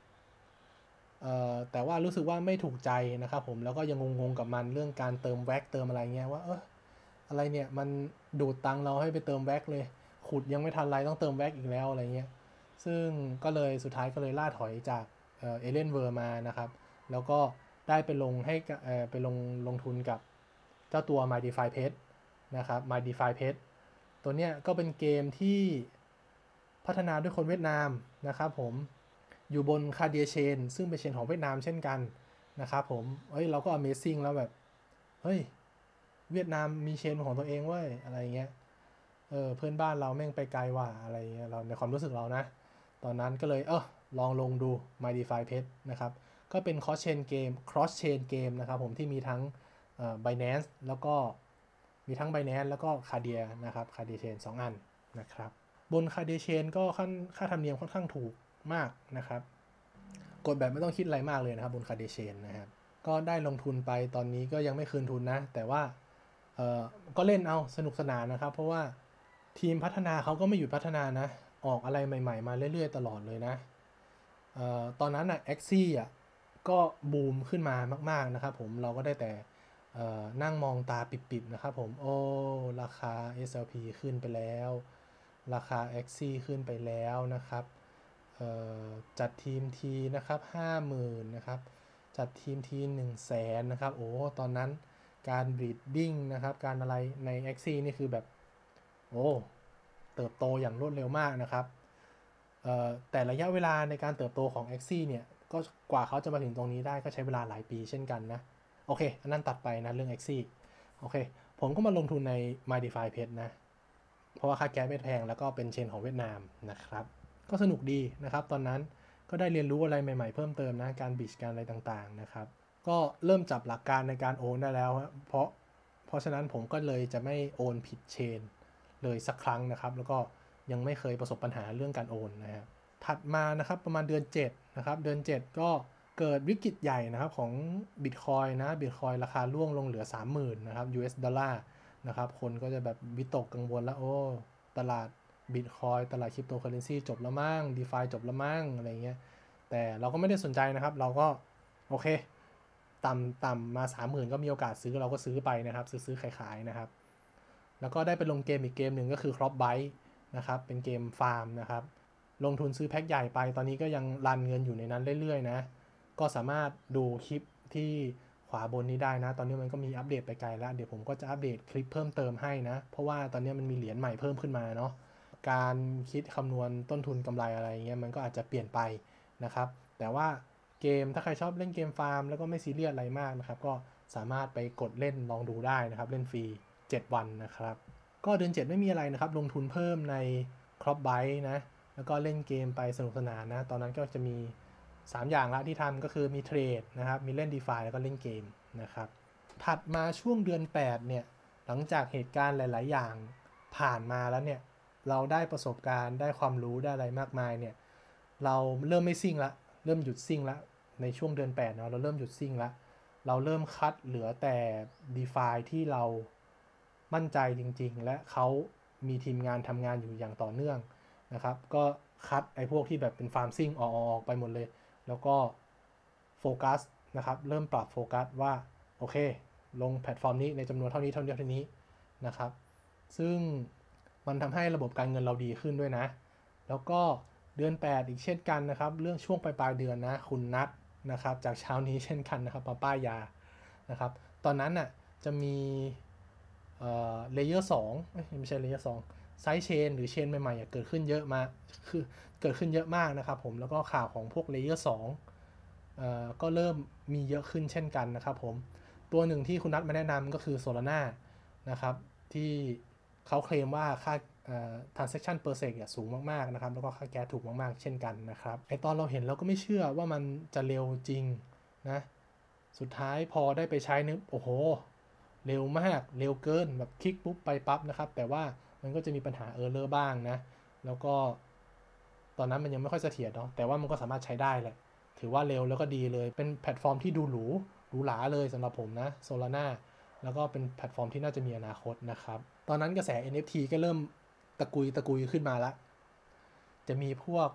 A: แต่ว่ารู้สึกว่าไม่ถูกใจนะครับผมแล้วก็ยังงงๆกับมันเรื่องการเติมแว็กเติมอะไรเงี้ยว่าอะไรเนี่ยมันดูดตังเราให้ไปเติมแว็กเลยขุดยังไม่ทันไรต้องเติมแว็กอีกแล้วอะไรเงี้ยซึ่งก็เลยสุดท้ายก็เลยล่าถอยจากเอเลนเวอร์มานะครับแล้วก็ได้ไปลงให้ไปลงทุนกับเจ้าตัว My DeFi Pet นะครับ My DeFi Pet ตัวเนี้ยก็เป็นเกมที่พัฒนาด้วยคนเวียดนามนะครับผมอยู่บนคาเดียเชนซึ่งเป็นเชนของเวียดนามเช่นกันนะครับผมเราก็ Amazing แล้วแบบเฮ้ยเวียดนามมีเชนของตัวเองเว้ยอะไรเงี้ยเพื่อนบ้านเราแม่งไปไกลว่ะอะไรเงี้ยเราในความรู้สึกเรานะตอนนั้นก็เลยลองลงดู My DeFi Pet นะครับก็เป็น cross chain เกมนะครับผมที่มีทั้งBinance แล้วก็มีทั้ง Binance แล้วก็ Cardia นะครับ Cardia Chain 2 อันนะครับบน Cardia Chain ก็ค่าธรรมเนียมค่อนข้างถูกมากนะครับกดแบบไม่ต้องคิดอะไรมากเลยนะครับบน Cardia Chain นะครับก็ได้ลงทุนไปตอนนี้ก็ยังไม่คืนทุนนะแต่ว่าก็เล่นเอาสนุกสนานนะครับเพราะว่าทีมพัฒนาเขาก็ไม่หยุดพัฒนานะออกอะไรใหม่ๆมาเรื่อยๆตลอดเลยนะตอนนั้นน่ะ Axie อ่ะก็บูมขึ้นมามากๆนะครับผมเราก็ได้แต่นั่งมองตาปิบๆนะครับผมราคา SLP ขึ้นไปแล้วราคา Axie ขึ้นไปแล้วนะครับจัดทีมทีนะครับ 50,000 นะครับจัดทีมที 100,000 นะครับตอนนั้นการบรีดดิ้งนะครับการอะไรใน Axie นี่คือแบบเติบโตอย่างรวดเร็วมากนะครับแต่ระยะเวลาในการเติบโตของ Axie เนี่ยก็กว่าเขาจะมาถึงตรงนี้ได้ก็ใช้เวลาหลายปีเช่นกันนะโอเคอันนั้นตัดไปนะเรื่อง Axie โอเคผมก็มาลงทุนใน MyDeFi Pet นะเพราะว่าค่าแก๊สไม่แพงแล้วก็เป็นเชนของเวียดนามนะครับก็สนุกดีนะครับตอนนั้นก็ได้เรียนรู้อะไรใหม่ๆเพิ่มเติมนะการบิชการอะไรต่างๆนะครับก็เริ่มจับหลักการในการโอนได้แล้วเพราะฉะนั้นผมก็เลยจะไม่โอนผิดเชนเลยสักครั้งนะครับแล้วก็ยังไม่เคยประสบปัญหาเรื่องการโอนนะครับถัดมานะครับประมาณเดือน7นะครับเดือน7ก็เกิดวิกฤตใหญ่นะครับของ Bitcoin นะ Bitcoin ราคาร่วงลงเหลือ 30,000 นะครับ US ดอลลาร์นะครับคนก็จะแบบวิตกกังวลแล้วโอ้ตลาด Bitcoin ตลาดคริปโตเคอเรนซีจบแล้วมั้ง DeFi จบแล้วมั้งอะไรเงี้ยแต่เราก็ไม่ได้สนใจนะครับเราก็โอเคต่ำมา 30,000 ก็มีโอกาสซื้อเราก็ซื้อไปนะครับซื้อขายๆนะครับแล้วก็ได้ไปลงเกมอีกเกมหนึ่งก็คือ Crop Byte นะครับเป็นเกมฟาร์มนะครับลงทุนซื้อแพ็คใหญ่ไปตอนนี้ก็ยังรันเงินอยู่ในนั้นเรื่อยๆนะก็สามารถดูคลิปที่ขวาบนนี้ได้นะตอนนี้มันก็มีอัปเดตไปไกลแล้วเดี๋ยวผมก็จะอัปเดตคลิปเพิ่มเติมให้นะเพราะว่าตอนนี้มันมีเหรียญใหม่เพิ่มขึ้นมาเนาะการคิดคำนวณต้นทุนกำไรอะไรเงี้ยมันก็อาจจะเปลี่ยนไปนะครับแต่ว่าเกมถ้าใครชอบเล่นเกมฟาร์มแล้วก็ไม่ซีเรียสอะไรมากนะครับก็สามารถไปกดเล่นลองดูได้นะครับเล่นฟรี7 วันนะครับก็เดือน7ไม่มีอะไรนะครับลงทุนเพิ่มใน Crop Byte นะแล้วก็เล่นเกมไปสนุกสนานนะตอนนั้นก็จะมี3อย่างละที่ทำก็คือมีเทรดนะครับมีเล่น DeFi แล้วก็เล่นเกมนะครับถัดมาช่วงเดือน8เนี่ยหลังจากเหตุการณ์หลายๆอย่างผ่านมาแล้วเนี่ยเราได้ประสบการณ์ได้ความรู้ได้อะไรมากมายเนี่ยเราเริ่มไม่ซิ่งละเริ่มหยุดซิ่งละในช่วงเดือน8เนาะเราเริ่มหยุดซิ่งละเราเริ่มคัดเหลือแต่ DeFi ที่เรามั่นใจจริงๆและเขามีทีมงานทำงานอยู่อย่างต่อเนื่องนะครับก็คัดไอ้พวกที่แบบเป็นฟาร์มซิ่งออกไปหมดเลยแล้วก็โฟกัสนะครับเริ่มปรับโฟกัสว่าโอเคลงแพลตฟอร์มนี้ในจำนวนเท่านี้นะครับซึ่งมันทำให้ระบบการเงินเราดีขึ้นด้วยนะแล้วก็เดือน8อีกเช่นกันนะครับเรื่องช่วงปลายเดือนนะคุณนัทนะครับจากเช้านี้เช่นกันนะครับมาป้ายยานะครับตอนนั้นน่ะจะมีเลเยอร์2ไม่ใช่เลเยอร์2ไซด์เชนหรือเชนใหม่ๆเกิดขึ้นเยอะมาคือเกิดขึ้นเยอะมากนะครับผมแล้วก็ข่าวของพวกเลเยอร์2ก็เริ่มมีเยอะขึ้นเช่นกันนะครับผมตัวหนึ่งที่คุณนัทมาแนะนำก็คือ Solana นะครับที่เขาเคลมว่าค่าtransaction per sec สูงมากๆนะครับแล้วก็ค่าแก๊สถูกมากๆเช่นกันนะครับไอตอนเราเห็นเราก็ไม่เชื่อว่ามันจะเร็วจริงนะสุดท้ายพอได้ไปใช้นึกโอ้โหเร็วมากเร็วเกินแบบคลิกปุ๊บไปปั๊บนะครับแต่ว่ามันก็จะมีปัญหาเออร์เลอร์บ้างนะแล้วก็ตอนนั้นมันยังไม่ค่อยเสถียรเนาะแต่ว่ามันก็สามารถใช้ได้แหละถือว่าเร็วแล้วก็ดีเลยเป็นแพลตฟอร์มที่ดูหรูหราเลยสำหรับผมนะ Solana แล้วก็เป็นแพลตฟอร์มที่น่าจะมีอนาคตนะครับตอนนั้นกระแส NFT ก็เริ่มตะกุยขึ้นมาแล้วจะมีพวก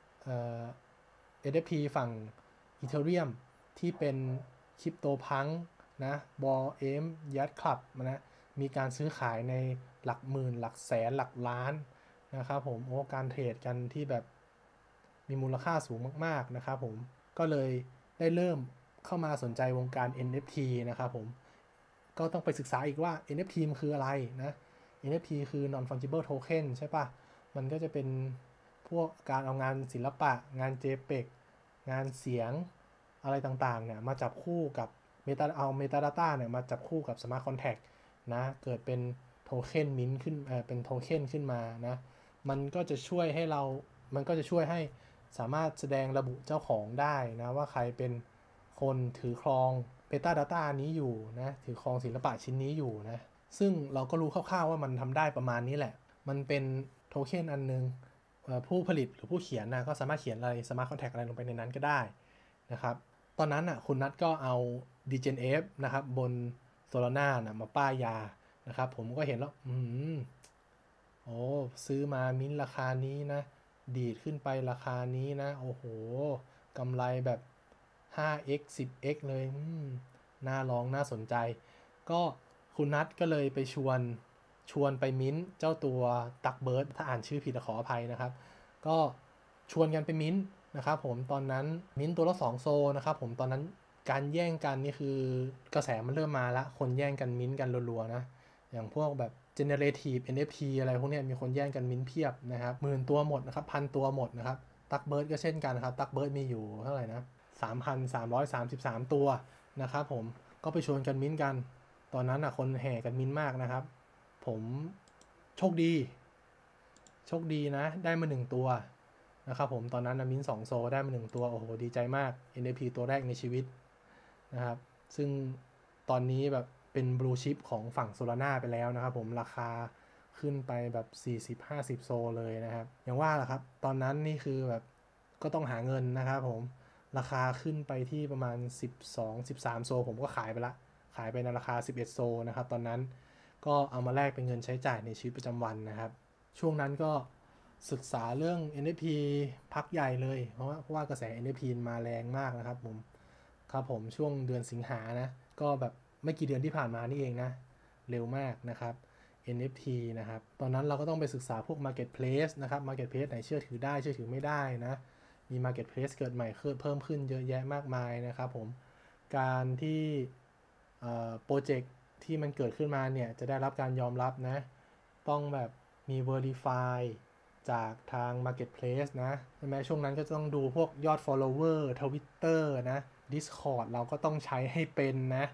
A: NFT ฝั่ง Ethereum ที่เป็นคริปโตพังนะบอเอมยัดคลับนะมีการซื้อขายในหลักหมื่นหลักแสนหลักล้านนะครับผมโอ้การเทรดกันที่แบบมีมูลค่าสูงมากๆนะครับผมก็เลยได้เริ่มเข้ามาสนใจวงการ NFT นะครับผมก็ต้องไปศึกษาอีกว่า NFT มันคืออะไรนะ NFT คือ non fungible token ใช่ปะมันก็จะเป็นพวกการเอางานศิลปะงาน JPEG งานเสียงอะไรต่างๆเนี่ยมาจับคู่กับ metadata เนี่ยมาจับคู่กับ smart contract นะเกิดเป็นโทเค็นมิ้นขึ้นเป็นโทเค็นขึ้นมานะมันก็จะช่วยให้สามารถแสดงระบุเจ้าของได้นะว่าใครเป็นคนถือครอง metadata นี้อยู่นะถือครองศิลปะชิ้นนี้อยู่นะซึ่งเราก็รู้คร่าวๆว่ามันทำได้ประมาณนี้แหละมันเป็นโทเค็นอันนึงผู้ผลิตหรือผู้เขียนนะก็สามารถเขียนอะไร smart contract อะไรลงไปในนั้นก็ได้นะครับตอนนั้นคุณนัทก็เอา DGenF นะครับบน Solana นะมาป้ายยานะครับผมก็เห็นแล้วโอ้ซื้อมามิ้นราคานี้นะดีดขึ้นไปราคานี้นะโอ้โหกำไรแบบ 5x 10x เลยน่าลองน่าสนใจก็คุณนัทก็เลยไปชวนไปมิ้นเจ้าตัวตักเบิร์ดถ้าอ่านชื่อผิดขออภัยนะครับก็ชวนกันไปมิ้นนะครับผมตอนนั้นมิ้นตัวละ2โซนะครับผมตอนนั้นการแย่งกันนี่คือกระแสมันเริ่มมาละคนแย่งกันมิ้นกันรัวๆนะอย่างพวกแบบ generative NFT อะไรพวกนี้มีคนแย่งกันมิ้นเพียบนะครับ10,000 ตัวหมดนะครับ1,000 ตัวหมดนะครับตักเบิร์ดก็เช่นกันครับตักเบิร์ดมีอยู่เท่าไหร่นะ 3,333 ตัวนะครับผมก็ไปชวนกันมิ้นกันตอนนั้นคนแห่กันมิ้นมากนะครับผมโชคดีนะได้มา1ตัวนะครับผมตอนนั้นมิ้น2โซได้มา1ตัวโอ้โหดีใจมาก NFT ตัวแรกในชีวิตนะครับซึ่งตอนนี้แบบเป็นบลูชิปของฝั่งโซลาร่าไปแล้วนะครับผมราคาขึ้นไปแบบ40-50 โซเลยนะครับอย่างว่าแหละครับตอนนั้นนี่คือแบบก็ต้องหาเงินนะครับผมราคาขึ้นไปที่ประมาณ12-13 โซผมก็ขายไปในราคา11 โซนะครับตอนนั้นก็เอามาแลกเป็นเงินใช้จ่ายในชีวิตประจำวันนะครับช่วงนั้นก็ศึกษาเรื่อง NFT พักใหญ่เลยเพราะว่ากระแส NFT มาแรงมากนะครับผมช่วงเดือนสิงหานะก็แบบไม่กี่เดือนที่ผ่านมานี่เองนะเร็วมากนะครับ NFT นะครับตอนนั้นเราก็ต้องไปศึกษาพวก Marketplace นะครับ Marketplace ไหนเชื่อถือได้เชื่อถือไม่ได้นะมี Marketplace เกิดใหม่เพิ่มขึ้นเยอะแยะมากมายนะครับผมการที่โปรเจกต์ที่มันเกิดขึ้นมาเนี่ยจะได้รับการยอมรับนะต้องแบบมี Verify จากทาง Marketplace นะใช่ไหมช่วงนั้นก็ต้องดูพวกยอด follower Twitter นะ Discord เราก็ต้องใช้ให้เป็นนะ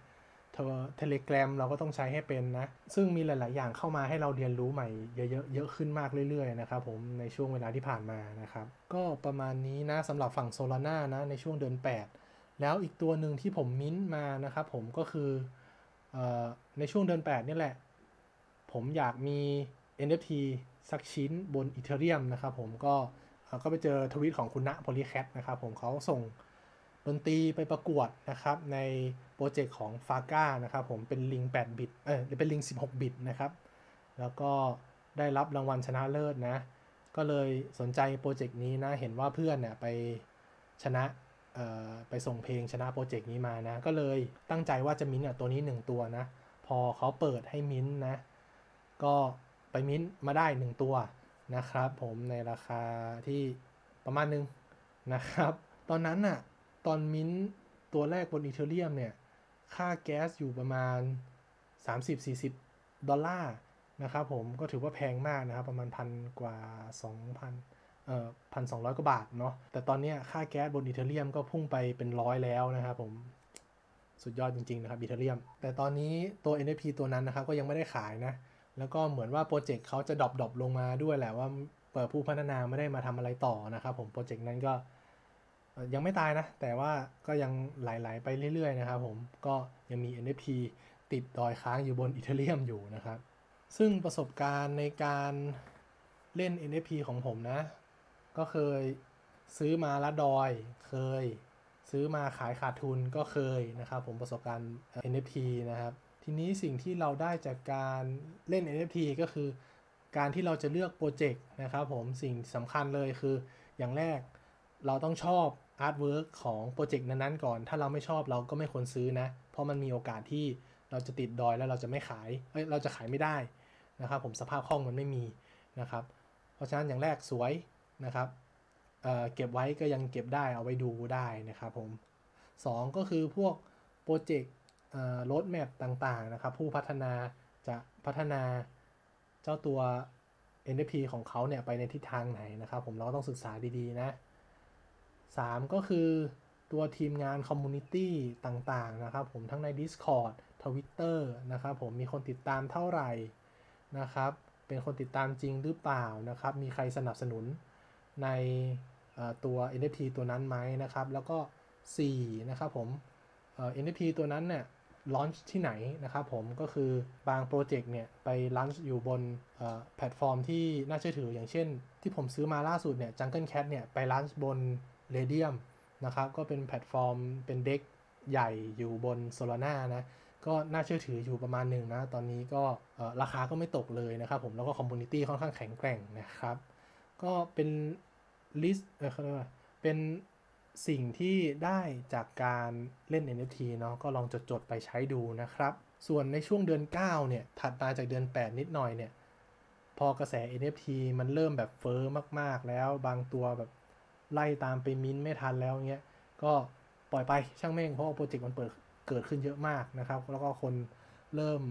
A: Telegram เราก็ต้องใช้ให้เป็นนะซึ่งมีหลายๆอย่างเข้ามาให้เราเรียนรู้ใหม่เยอะขึ้นมากเรื่อยๆนะครับผมในช่วงเวลาที่ผ่านมานะครับก็ประมาณนี้นะสำหรับฝั่ง Solana นะในช่วงเดือน8แล้วอีกตัวหนึ่งที่ผมมิ้นมานะครับผมก็คือในช่วงเดือน8นี่แหละผมอยากมี NFT สักชิ้นบน Ethereum นะครับผมก็ไปเจอทวิตของคุณณ Polycat นะครับผมเขาส่งดนตรีไปประกวดนะครับในโปรเจกต์ของ Faga นะครับผมเป็นลิง8 บิตเป็นลิง16 บิตนะครับแล้วก็ได้รับรางวัลชนะเลิศนะก็เลยสนใจโปรเจกต์นี้นะเห็นว่าเพื่อนเนี่ยไปชนะไปส่งเพลงชนะโปรเจกต์นี้มานะก็เลยตั้งใจว่าจะมิ้นตัวนี้1ตัวนะพอเขาเปิดให้มิ้นนะก็ไปมิ้นมาได้1ตัวนะครับผมในราคาที่ประมาณนึงนะครับตอนนั้นน่ะตอนมิ้นตัวแรกบนอีเธเรียมเนี่ยค่าแก๊สอยู่ประมาณ$30-40นะครับผมก็ถือว่าแพงมากนะครับประมาณ1,000 กว่า 1,200 กว่าบาทเนาะแต่ตอนนี้ค่าแก๊สบนอีเธเรียมก็พุ่งไปเป็น100แล้วนะครับผมสุดยอดจริงๆนะครับอีเธเรียมแต่ตอนนี้ตัว NFT ตัวนั้นนะครับก็ยังไม่ได้ขายนะแล้วก็เหมือนว่าโปรเจกต์เขาจะดรอปลงมาด้วยแหละว่าผู้พัฒนาไม่ได้มาทำอะไรต่อนะครับผมโปรเจกต์นั้นก็ยังไม่ตายนะแต่ว่าก็ยังไหลไปเรื่อยๆนะครับผมก็ยังมี NFT ติดดอยค้างอยู่บนอีเธเรียมอยู่นะครับซึ่งประสบการณ์ในการเล่น NFT ของผมนะก็เคยซื้อมาละดอยเคยซื้อมาขายขาดทุนก็เคยนะครับผมประสบการณ์ NFT นะครับทีนี้สิ่งที่เราได้จากการเล่น NFT ก็คือการที่เราจะเลือกโปรเจกต์นะครับผมสิ่งสำคัญเลยคืออย่างแรกเราต้องชอบอาร์ตเวิร์กของโปรเจกต์นั้นๆก่อนถ้าเราไม่ชอบเราก็ไม่ควรซื้อนะเพราะมันมีโอกาสที่เราจะติดดอยแล้วเราจะไม่ขายเราจะขายไม่ได้นะครับผมสภาพคล่องมันไม่มีนะครับเพราะฉะนั้นอย่างแรกสวยนะครับเก็บไว้ก็ยังเก็บได้เอาไว้ดูได้นะครับผม2ก็คือพวกโปรเจกต์โรดแมปต่างๆนะครับผู้พัฒนาจะพัฒนาเจ้าตัว NFT ของเขาเนี่ยไปในทิศทางไหนนะครับผมเราก็ต้องศึกษาดีๆนะ3ก็คือตัวทีมงานคอมมูนิตี้ต่างๆนะครับผมทั้งใน Discord Twitter นะครับผมมีคนติดตามเท่าไหร่นะครับเป็นคนติดตามจริงหรือเปล่านะครับมีใครสนับสนุนในตัว NFT ตัวนั้นไหมนะครับแล้วก็4นะครับผมNFT ตัวนั้นเนี่ยลอนช์ที่ไหนนะครับผมก็คือบางโปรเจกต์เนี่ยไปลอนช์อยู่บนแพลตฟอร์มที่น่าเชื่อถืออย่างเช่นที่ผมซื้อมาล่าสุดเนี่ย Jungle Cat เนี่ยไปลอนช์บน Radium นะครับก็เป็นแพลตฟอร์มเป็นเด็กใหญ่อยู่บน Solana นะก็น่าเชื่อถืออยู่ประมาณหนึ่งนะตอนนี้ก็ราคาก็ไม่ตกเลยนะครับผมแล้วก็คอมมูนิตี้ค่อนข้างแข็งแกร่งนะครับก็เป็นลิสต์เขาเรียกว่าเป็นสิ่งที่ได้จากการเล่น NFT เนาะก็ลองจดไปใช้ดูนะครับส่วนในช่วงเดือน9เนี่ยถัดมาจากเดือน8นิดหน่อยเนี่ยพอกระแส NFT มันเริ่มแบบเฟ้อมากๆแล้วบางตัวแบบไล่ตามไปมิ้นไม่ทันแล้วเงี้ยก็ปล่อยไปช่างแม่งเพราะว่าโปรเจกต์มันเกิดขึ้นเยอะมากนะครับแล้วก็คนเริ่ม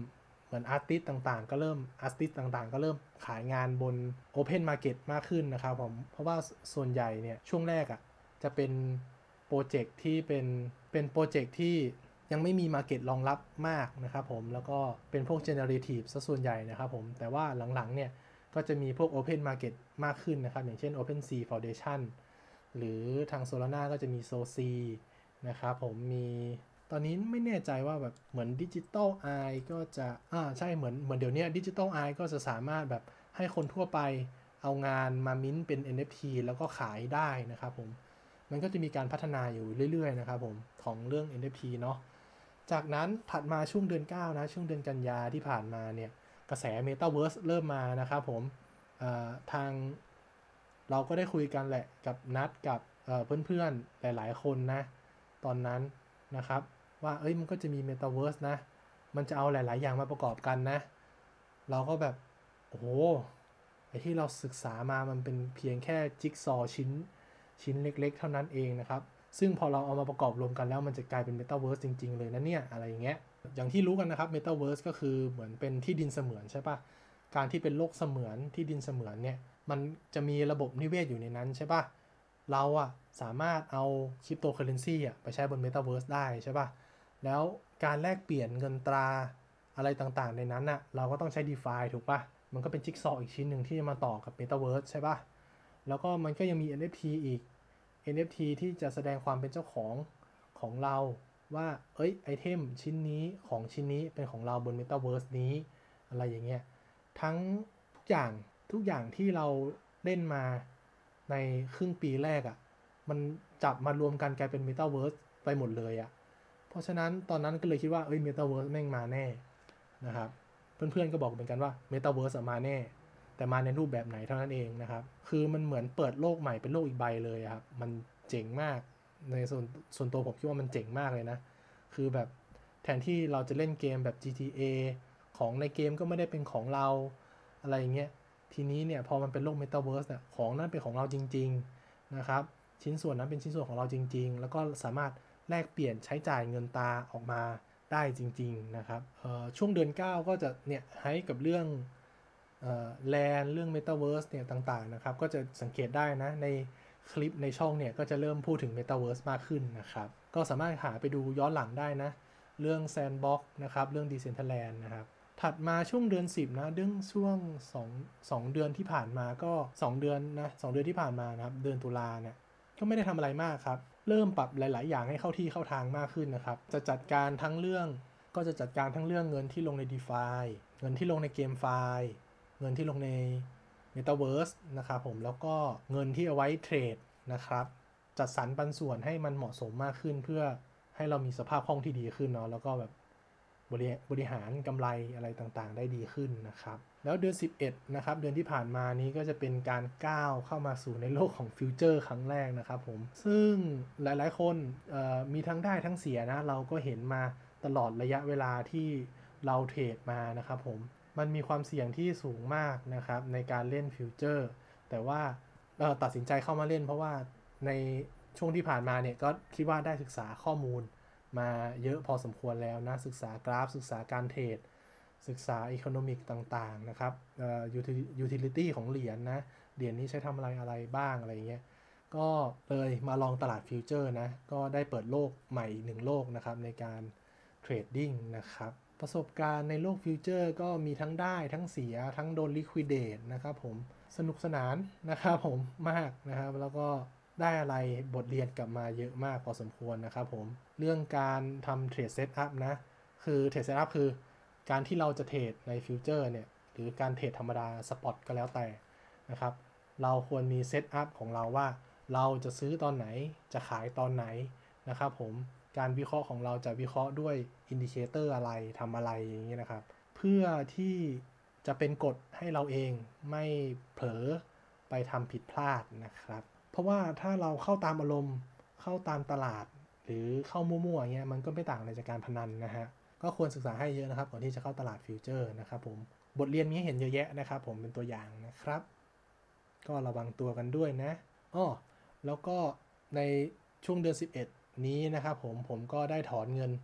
A: เหมือนอาร์ติสต่างๆก็เริ่มขายงานบน Open Market มากขึ้นนะครับผมเพราะว่าส่วนใหญ่เนี่ยช่วงแรกจะเป็นโปรเจกต์ที่เป็นโปรเจกต์ที่ยังไม่มี Market รองรับมากนะครับผมแล้วก็เป็นพวก Generative ซะส่วนใหญ่นะครับผมแต่ว่าหลังๆเนี่ยก็จะมีพวก Open Market มากขึ้นนะครับอย่างเช่น OpenSea Foundation หรือทาง Solana ก็จะมี SolSea นะครับผมมีตอนนี้ไม่แน่ใจว่าแบบเหมือน Digital Eye ก็จะใช่เหมือนเดี๋ยวนี้ Digital Eye ก็จะสามารถแบบให้คนทั่วไปเอางานมามิ้นเป็น NFT แล้วก็ขายได้นะครับผมมันก็จะมีการพัฒนาอยู่เรื่อยๆนะครับผมของเรื่อง NFT เนาะจากนั้นถัดมาช่วงเดือน9นะช่วงเดือนกันยาที่ผ่านมาเนี่ยกระแส Metaverse เริ่มมานะครับผมทางเราก็ได้คุยกันแหละกับนัดกับเพื่อนๆหลายๆคนนะตอนนั้นนะครับว่ามันก็จะมี Metaverse นะมันจะเอาหลายๆอย่างมาประกอบกันนะเราก็แบบโอ้โหไอ้ที่เราศึกษามามันเป็นเพียงแค่จิ๊กซอว์ชิ้นเล็กๆเท่านั้นเองนะครับซึ่งพอเราเอามาประกอบรวมกันแล้วมันจะกลายเป็น Metaverse จริงๆเลยนะเนี่ยอะไรอย่างเงี้ยอย่างที่รู้กันนะครับ Metaverse ก็คือเหมือนเป็นที่ดินเสมือนใช่ปะการที่เป็นโลกเสมือนที่ดินเสมือนเนี่ยมันจะมีระบบนิเวศอยู่ในนั้นใช่ปะเราสามารถเอาคริปโตเคอเรนซีไปใช้บน Metaverse ได้ใช่ปะแล้วการแลกเปลี่ยนเงินตราอะไรต่างๆในนั้นเราก็ต้องใช้ DeFi ถูกปะมันก็เป็นจิ๊กซอว์อีกชิ้นหนึ่งที่จะมาต่อกับ Metaverse ใช่ปะแล้วก็มันก็ยังมี NFT อีก NFT ที่จะแสดงความเป็นเจ้าของเราว่าไอเทมชิ้นนี้ของชิ้นนี้เป็นของเราบน Metaverse นี้อะไรอย่างเงี้ยทั้งทุกอย่างที่เราเล่นมาในครึ่งปีแรกมันจับมารวมกันกลายเป็น Metaverse ไปหมดเลยเพราะฉะนั้นตอนนั้นก็เลยคิดว่าMetaverse แม่งมาแน่นะครับเพื่อนๆก็บอกเหมือนกันว่า Metaverse มาแน่แต่มาในรูปแบบไหนเท่านั้นเองนะครับคือมันเหมือนเปิดโลกใหม่เป็นโลกอีกใบเลยครับมันเจ๋งมากในส่วนตัวผมคิดว่ามันเจ๋งมากเลยนะคือแบบแทนที่เราจะเล่นเกมแบบ GTA ของในเกมก็ไม่ได้เป็นของเราอะไรอย่างเงี้ยทีนี้เนี่ยพอมันเป็นโลก Metaverse ของนั้นเป็นของเราจริงๆนะครับชิ้นส่วนนั้นเป็นชิ้นส่วนของเราจริงๆแล้วก็สามารถแลกเปลี่ยนใช้จ่ายเงินตาออกมาได้จริงๆนะครับช่วงเดือน9ก็จะเนี่ยให้กับเรื่องแลนเรื่อง Metaverse เนี่ยต่างๆนะครับก็จะสังเกตได้นะในคลิปในช่องเนี่ยก็จะเริ่มพูดถึง Metaverse มากขึ้นนะครับก็สามารถหาไปดูย้อนหลังได้นะเรื่อง Sandbox นะครับเรื่อง Decentraland นะครับถัดมาช่วงเดือน10นะเรื่องช่วง2เดือนที่ผ่านมาก็2เดือนที่ผ่านมานะครับเดือนตุลาเนี่ยก็ไม่ได้ทำอะไรมากครับเริ่มปรับหลายๆอย่างให้เข้าที่เข้าทางมากขึ้นนะครับจะจัดการทั้งเรื่องเงินที่ลงใน DeFi เงินที่ลงใน GameFi เงินที่ลงใน Metaverse นะครับผมแล้วก็เงินที่เอาไว้เทรดนะครับจัดสรรปันส่วนให้มันเหมาะสมมากขึ้นเพื่อให้เรามีสภาพคล่องที่ดีขึ้นเนาะแล้วก็แบบบริหารกำไรอะไรต่างๆได้ดีขึ้นนะครับแล้วเดือน11นะครับเดือนที่ผ่านมานี้ก็จะเป็นการก้าวเข้ามาสู่ในโลกของฟิวเจอร์ครั้งแรกนะครับผมซึ่งหลายๆคนมีทั้งได้ทั้งเสียนะเราก็เห็นมาตลอดระยะเวลาที่เราเทรดมานะครับผมมันมีความเสี่ยงที่สูงมากนะครับในการเล่นฟิวเจอร์แต่ว่าตัดสินใจเข้ามาเล่นเพราะว่าในช่วงที่ผ่านมาเนี่ยก็คิดว่าได้ศึกษาข้อมูลมาเยอะพอสมควรแล้วนะศึกษากราฟศึกษาการเทรดศึกษาอีโคโนมิกต่างๆนะครับยูทิลิตี้ของเหรียญนะเหรียญนี้ใช้ทำอะไรบ้างอะไรเงี้ยก็เลยมาลองตลาดฟิวเจอร์นะก็ได้เปิดโลกใหม่อีกหนึ่งโลกนะครับในการเทรดดิ้งนะครับประสบการณ์ในโลกฟิวเจอร์ก็มีทั้งได้ทั้งเสียทั้งโดนลิควิดเดตนะครับผมสนุกสนานนะครับผมมากนะครับแล้วก็ได้อะไรบทเรียนกลับมาเยอะมากพอสมควรนะครับผมเรื่องการทำเทรดเซตอัพนะคือเทรดเซตอัพคือการที่เราจะเทรดในฟิวเจอร์เนี่ยหรือการเทรดธรรมดาสปอตก็แล้วแต่นะครับเราควรมีเซตอัพของเราว่าเราจะซื้อตอนไหนจะขายตอนไหนนะครับผมการวิเคราะห์ของเราจะวิเคราะห์ด้วยอินดิเคเตอร์อะไรทำอะไรอย่างนี้นะครับเพื่อที่จะเป็นกฎให้เราเองไม่เผลอไปทำผิดพลาดนะครับเพราะว่าถ้าเราเข้าตามอารมณ์เข้าตามตลาดหรือเข้ามั่วๆอย่างเงี้ยมันก็ไม่ต่างอะไรจากการพนันนะฮะก็ควรศึกษาให้เยอะนะครับก่อนที่จะเข้าตลาดฟิวเจอร์นะครับผมบทเรียนมีให้เห็นเยอะแยะนะครับผมเป็นตัวอย่างนะครับก็ระวังตัวกันด้วยนะแล้วก็ในช่วงเดือน11นี้นะครับผมก็ได้ถอนเงิน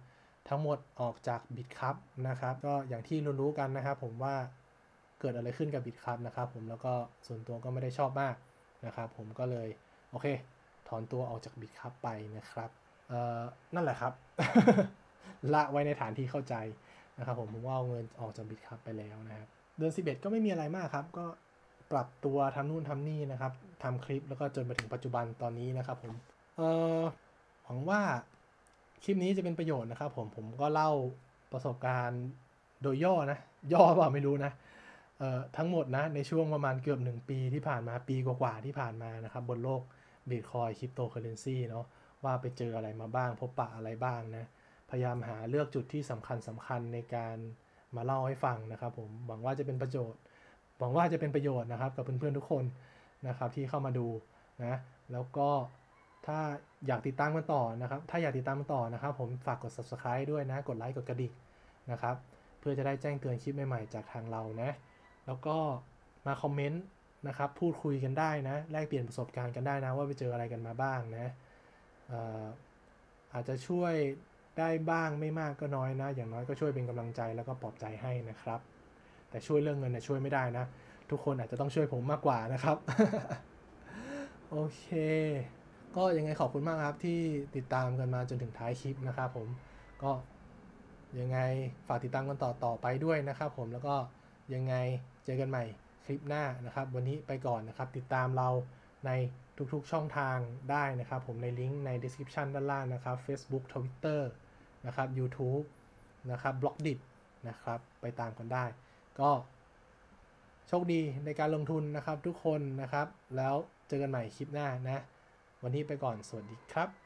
A: ทั้งหมดออกจาก Bitcup นะครับก็อย่างที่รู้ๆกันนะครับผมว่าเกิดอะไรขึ้นกับ Bitcup นะครับผมแล้วก็ส่วนตัวก็ไม่ได้ชอบมากนะครับผมก็เลยโอเคถอนตัวออกจาก Bitcup ไปนะครับนั่นแหละครับ ละไว้ในฐานที่เข้าใจนะครับผมว่าเอาเงินออกจาก Bitcup ไปแล้วนะครับเดือน11ก็ไม่มีอะไรมากครับก็ปรับตัวทำนู่นทำนี่นะครับทำคลิปแล้วก็จนมาถึงปัจจุบันตอนนี้นะครับผมหวังว่าคลิปนี้จะเป็นประโยชน์นะครับผมก็เล่าประสบการณ์โดยย่อนะย่อเปล่าไม่รู้นะทั้งหมดนะในช่วงประมาณเกือบ1 ปีที่ผ่านมาปีกว่าๆที่ผ่านมานะครับบนโลก Bitcoin Cryptocurrency เนาะว่าไปเจออะไรมาบ้างพบปะอะไรบ้างนะพยายามหาเลือกจุดที่สำคัญในการมาเล่าให้ฟังนะครับผมหวังว่าจะเป็นประโยชน์นะครับกับเพื่อนๆทุกคนนะครับที่เข้ามาดูนะแล้วก็ถ้าอยากติดตามกันต่อนะครับผมฝากกด Subscribe ด้วยนะกดไลค์กดกระดิ่งนะครับเพื่อจะได้แจ้งเตือนคลิปใหม่ๆจากทางเรานะแล้วก็มาคอมเมนต์นะครับพูดคุยกันได้นะแลกเปลี่ยนประสบการณ์กันได้นะว่าไปเจออะไรกันมาบ้างนะอาจจะช่วยได้บ้างไม่มากก็น้อยนะอย่างน้อยก็ช่วยเป็นกำลังใจแล้วก็ปลอบใจให้นะครับแต่ช่วยเรื่องเงินเนี่ยช่วยไม่ได้นะทุกคนอาจจะต้องช่วยผมมากกว่านะครับ โอเคก็ยังไงขอบคุณมากครับที่ติดตามกันมาจนถึงท้ายคลิปนะครับผมก็ยังไงฝากติดตามกันต่อไปด้วยนะครับผมแล้วก็ยังไงเจอกันใหม่คลิปหน้านะครับวันนี้ไปก่อนนะครับติดตามเราในทุกๆช่องทางได้นะครับผมในลิงก์ใน description ด้านล่างนะครับ Facebook Twitter นะครับ YouTube นะครับ Blockdit นะครับไปตามกันได้ก็โชคดีในการลงทุนนะครับทุกคนนะครับแล้วเจอกันใหม่คลิปหน้านะวันนี้ไปก่อนสวัสดีครับ